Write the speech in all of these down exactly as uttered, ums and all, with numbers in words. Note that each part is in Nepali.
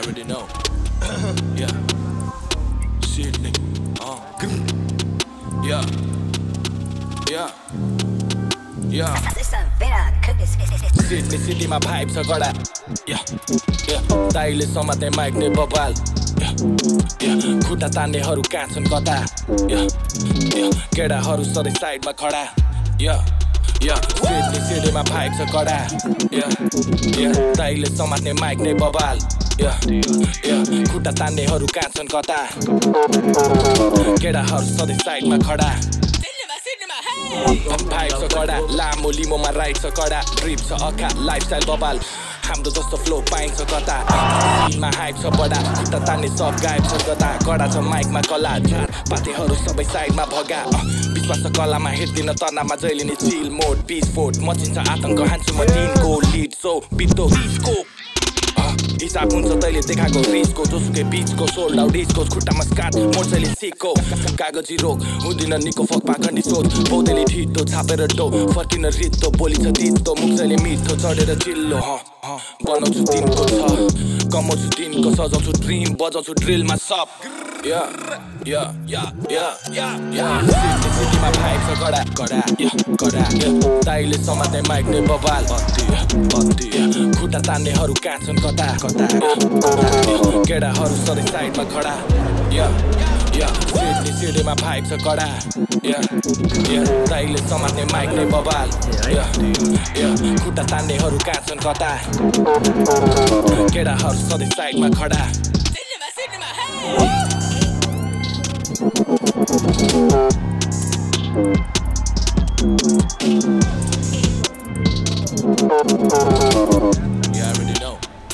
already know. Yeah. Sydney. Uh. Yeah. Yeah. Yeah. Sydney city ma vibe cha gada. Yeah. Yeah. Daile समात्ने mic ने बबाल. Yeah. Yeah. खुट्टा तान्नेहरु कहाँ छन् कता. Yeah. Yeah. केटाहरु सधैँ साइडमा खडा. Yeah. Yeah. Sydney city ma vibe cha gada. Yeah. Yeah. Daile समात्ने mic ने बबाल. Yeah. Yeah. खुट्टा तान्नेहरु कहाँ छन् कता. केटाहरु सधैँ साइडमा खडा. Vibe छ कडा लामो लिमोमा राइड छ कडा ड्रिप छ अखा लाइफस्टाइल बबाल हाम्रो जस्तो फ्लो पाइन्छ कता सीनमा हाइप छ बडा खुट्टा तान्ने सब गायब छ कता कडा छ माइकमा कला झार पातेहरू सबै साइडमा भगा बिचमा छ कलामा हेर्दिन तनामा जहिले नि चिल मोड पिस फोट मचिन्छ आतंक हान्छु म टिमको लिड सो बित्तो रिसको हिसाब हुन्छ तैले देखाएको रिसको जोसुकै बिचको सोल्ड आउट डिस्को खुट्टामा स्काट मोर्चेले सिक्को कागजी रोग हुँदिन निको फक पाखण्डी सोध बौद्धले ठिटो छापेर डो फर्किन रित्तो बोली छ तितो मुखले मिठो चढेर चिल्लो ह बनाउँछु दिनको छ कमाउँछु दिनको सजाउँछु ड्रिम बजाउँछु ड्रिलमा सब या या या या या या सिटीमा भाइब छ कडा कडा या कडा दाइले समात्ने माइक नै बबाल अति अति खुट्टा तान्नेहरु कहाँ छन् कता कता केटाहरु सधैँ साइडमा खडा या या सिटी सिटीमा भाइब छ कडा या या दाइले समात्ने माइक नै बबाल या या खुट्टा तान्नेहरु कहाँ छन् कता केटाहरु सधैँ साइडमा खडा You already know.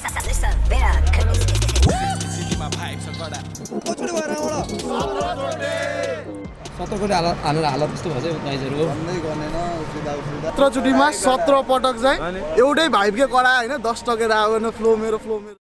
सत्रचोटि हालेर हालत कस्तो भयो दाइजहरुको भन्दै गर्दैन उफ्रिदा उफ्रिदा सत्र चोटिमा सत्र पटक चाहिँ एउटै भाइबकै कडा हैन दस टकेर आएन फ्लो मेरो फ्लो मेरो